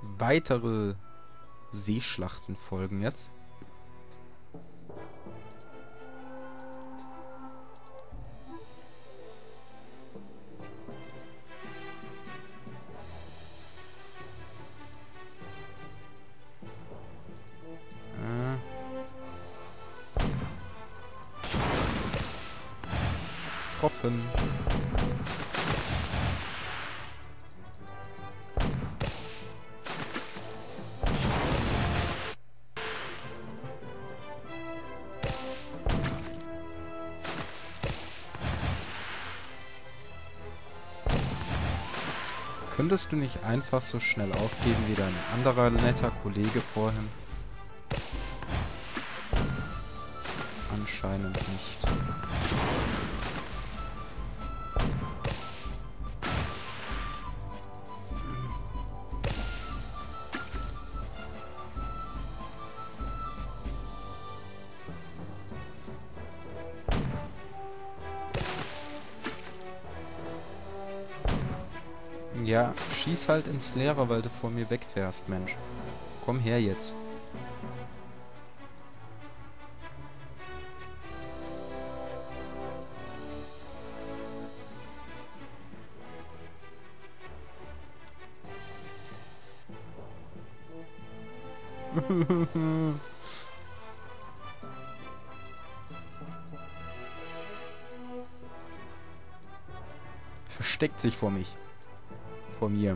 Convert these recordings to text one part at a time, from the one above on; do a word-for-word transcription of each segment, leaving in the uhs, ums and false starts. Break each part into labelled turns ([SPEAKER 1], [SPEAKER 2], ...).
[SPEAKER 1] weitere Seeschlachten folgen jetzt. Äh. Getroffen. Könntest du nicht einfach so schnell aufgeben wie dein anderer netter Kollege vorhin? Anscheinend nicht. Ja, schieß halt ins Leere, weil du vor mir wegfährst, Mensch. Komm her jetzt. Versteckt sich vor mich. Vor mir.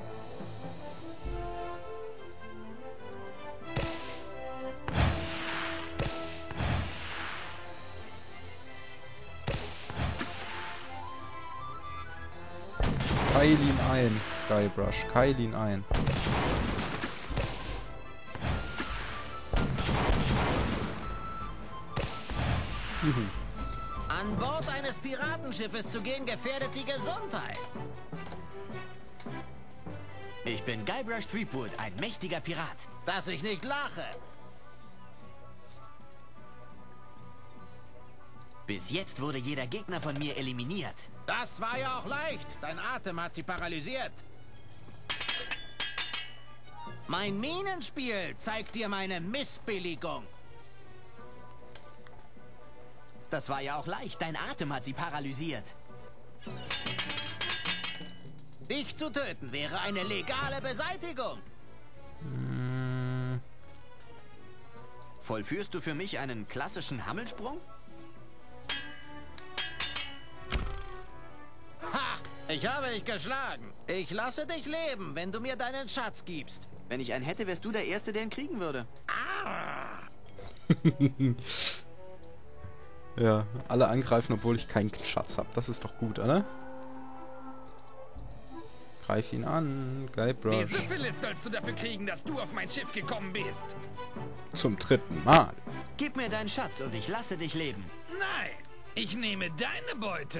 [SPEAKER 1] Keil ihn ein, Guybrush. Keil ihn ein. Juhu.
[SPEAKER 2] An Bord eines Piratenschiffes zu gehen, gefährdet die Gesundheit.
[SPEAKER 3] Ich bin Guybrush Threepwood, ein mächtiger Pirat.
[SPEAKER 2] Dass ich nicht lache.
[SPEAKER 3] Bis jetzt wurde jeder Gegner von mir eliminiert.
[SPEAKER 2] Das war ja auch leicht. Dein Atem hat sie paralysiert. Mein Minenspiel zeigt dir meine Missbilligung.
[SPEAKER 3] Das war ja auch leicht. Dein Atem hat sie paralysiert.
[SPEAKER 2] Dich zu töten wäre eine legale Beseitigung.
[SPEAKER 1] Hm.
[SPEAKER 3] Vollführst du für mich einen klassischen Hammelsprung?
[SPEAKER 2] Ha! Ich habe dich geschlagen. Ich lasse dich leben, wenn du mir deinen Schatz gibst.
[SPEAKER 3] Wenn ich einen hätte, wärst du der Erste, der ihn kriegen würde.
[SPEAKER 2] Ah!
[SPEAKER 1] Ja, alle angreifen, obwohl ich keinen Schatz habe. Das ist doch gut, oder? Greif ihn an, Guybrush.
[SPEAKER 4] Die Syphilis sollst du dafür kriegen, dass du auf mein Schiff gekommen bist.
[SPEAKER 1] Zum dritten Mal.
[SPEAKER 3] Gib mir deinen Schatz und ich lasse dich leben.
[SPEAKER 4] Nein, ich nehme deine Beute.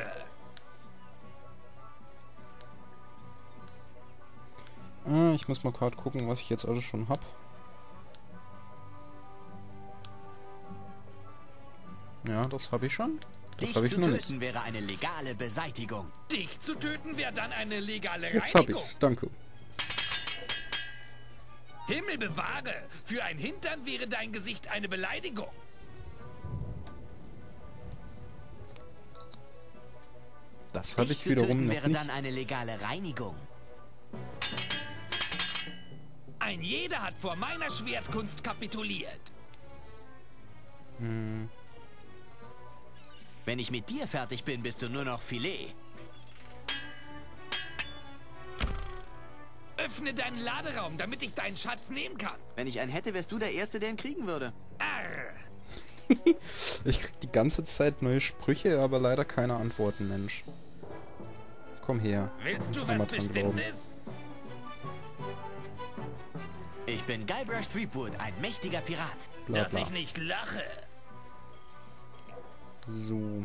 [SPEAKER 1] Äh, Ich muss mal gerade gucken, was ich jetzt alles schon hab. Ja, das habe ich schon. Das
[SPEAKER 3] Dich
[SPEAKER 1] habe ich
[SPEAKER 3] zu
[SPEAKER 1] noch
[SPEAKER 3] töten
[SPEAKER 1] nicht.
[SPEAKER 3] wäre eine legale Beseitigung.
[SPEAKER 4] Dich zu töten wäre dann eine legale
[SPEAKER 1] Jetzt habe
[SPEAKER 4] Reinigung.
[SPEAKER 1] ich's, danke.
[SPEAKER 4] Himmel bewahre, für ein Hintern wäre dein Gesicht eine Beleidigung.
[SPEAKER 1] Das habe
[SPEAKER 3] Dich
[SPEAKER 1] ich
[SPEAKER 3] zu
[SPEAKER 1] wiederum
[SPEAKER 3] töten
[SPEAKER 1] noch
[SPEAKER 3] wäre
[SPEAKER 1] nicht.
[SPEAKER 3] dann eine legale Reinigung.
[SPEAKER 4] Ein jeder hat vor meiner Schwertkunst kapituliert.
[SPEAKER 1] Hm.
[SPEAKER 3] Wenn ich mit dir fertig bin, bist du nur noch Filet.
[SPEAKER 4] Öffne deinen Laderaum, damit ich deinen Schatz nehmen kann.
[SPEAKER 3] Wenn ich einen hätte, wärst du der Erste, der ihn kriegen würde.
[SPEAKER 4] Arr.
[SPEAKER 1] Ich krieg die ganze Zeit neue Sprüche, aber leider keine Antworten, Mensch. Komm her.
[SPEAKER 4] Willst du
[SPEAKER 1] Muss
[SPEAKER 4] was
[SPEAKER 1] mal dran glauben.
[SPEAKER 4] Bestimmtes?
[SPEAKER 3] Ich bin Guybrush Threepwood, ein mächtiger Pirat.
[SPEAKER 1] Bla,
[SPEAKER 4] Dass
[SPEAKER 1] bla.
[SPEAKER 4] ich nicht lache.
[SPEAKER 1] So.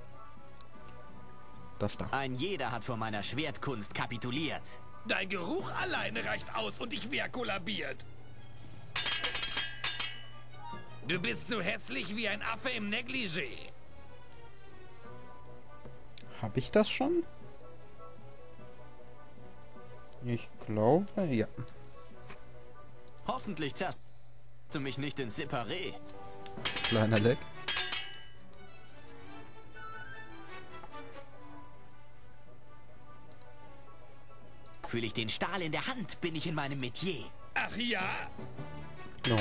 [SPEAKER 1] Das da.
[SPEAKER 3] Ein jeder hat vor meiner Schwertkunst kapituliert.
[SPEAKER 4] Dein Geruch alleine reicht aus und ich wär kollabiert. Du bist so hässlich wie ein Affe im Negligé.
[SPEAKER 1] Habe ich das schon? Ich glaube, ja.
[SPEAKER 3] Hoffentlich zerrst du mich nicht ins Separé.
[SPEAKER 1] Kleiner Leck.
[SPEAKER 3] Fühle ich den Stahl in der Hand, bin ich in meinem Metier.
[SPEAKER 4] Ach ja?
[SPEAKER 1] Oh.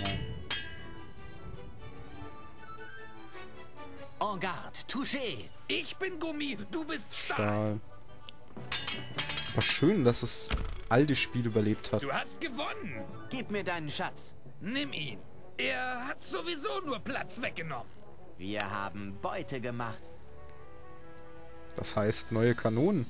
[SPEAKER 3] En garde, touché.
[SPEAKER 4] Ich bin Gummi, du bist Stahl.
[SPEAKER 1] Stahl. War schön, dass es all die Spiele überlebt hat.
[SPEAKER 4] Du hast gewonnen.
[SPEAKER 3] Gib mir deinen Schatz.
[SPEAKER 4] Nimm ihn. Er hat sowieso nur Platz weggenommen.
[SPEAKER 3] Wir haben Beute gemacht.
[SPEAKER 1] Das heißt neue Kanonen.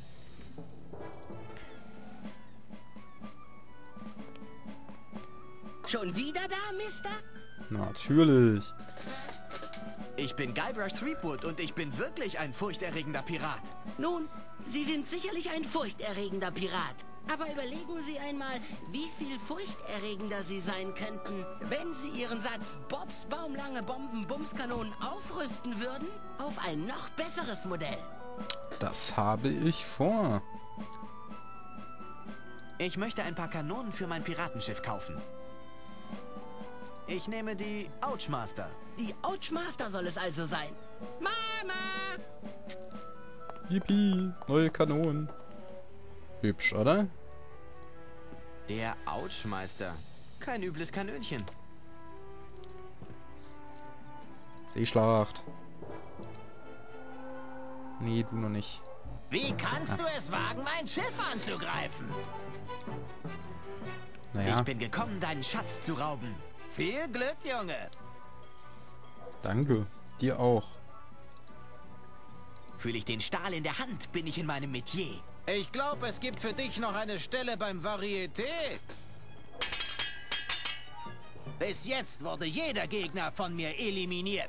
[SPEAKER 5] Schon wieder da, Mister?
[SPEAKER 1] Natürlich.
[SPEAKER 3] Ich bin Guybrush Threepwood und ich bin wirklich ein furchterregender Pirat.
[SPEAKER 5] Nun, Sie sind sicherlich ein furchterregender Pirat. Aber überlegen Sie einmal, wie viel furchterregender Sie sein könnten, wenn Sie Ihren Satz Bobs baumlange Bomben-Bumskanonen aufrüsten würden auf ein noch besseres Modell.
[SPEAKER 1] Das habe ich vor.
[SPEAKER 3] Ich möchte ein paar Kanonen für mein Piratenschiff kaufen. Ich nehme die Ouchmaster.
[SPEAKER 5] Die Ouchmaster soll es also sein. Mama!
[SPEAKER 1] Yippie, neue Kanonen. Hübsch, oder?
[SPEAKER 3] Der Ouchmeister. Kein übles Kanönchen.
[SPEAKER 1] Seeschlacht. Nee, du noch nicht.
[SPEAKER 2] Wie kannst du es wagen, mein Schiff anzugreifen?
[SPEAKER 1] Naja,
[SPEAKER 3] Ich bin gekommen, deinen Schatz zu rauben.
[SPEAKER 2] Viel Glück, Junge.
[SPEAKER 1] danke. Dir auch.
[SPEAKER 3] Fühle ich den Stahl in der Hand, bin ich in meinem Metier.
[SPEAKER 2] Ich glaube, es gibt für dich noch eine Stelle beim Varieté. Bis jetzt wurde jeder Gegner von mir eliminiert.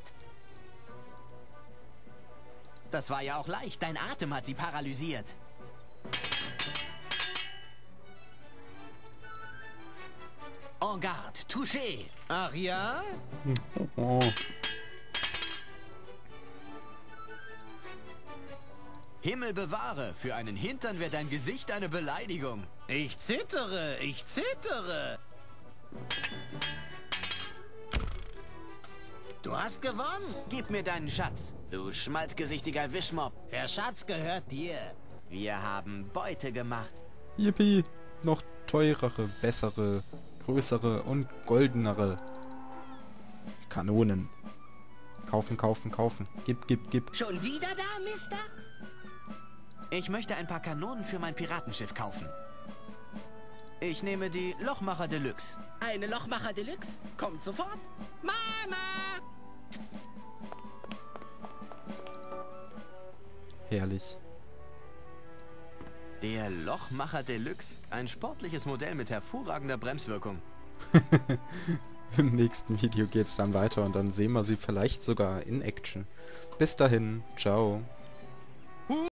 [SPEAKER 3] Das war ja auch leicht, dein Atem hat sie paralysiert. En garde, touché.
[SPEAKER 2] Ach ja?
[SPEAKER 1] Oh.
[SPEAKER 3] Himmel bewahre, für einen Hintern wird dein Gesicht eine Beleidigung.
[SPEAKER 2] Ich zittere, ich zittere. Du hast gewonnen.
[SPEAKER 3] Gib mir deinen Schatz, du schmalzgesichtiger Wischmopp.
[SPEAKER 2] Der Schatz gehört dir.
[SPEAKER 3] Wir haben Beute gemacht.
[SPEAKER 1] Yippie, noch teurere, bessere, größere und goldenere Kanonen. Kaufen, kaufen, kaufen. Gib, gib, gib.
[SPEAKER 5] Schon wieder da, Mister?
[SPEAKER 3] Ich möchte ein paar Kanonen für mein Piratenschiff kaufen. Ich nehme die Lochmacher Deluxe.
[SPEAKER 5] Eine Lochmacher Deluxe? Kommt sofort. Mama!
[SPEAKER 1] Herrlich.
[SPEAKER 3] Der Lochmacher Deluxe, ein sportliches Modell mit hervorragender Bremswirkung.
[SPEAKER 1] Im nächsten Video geht's dann weiter und dann sehen wir sie vielleicht sogar in Action. Bis dahin, ciao.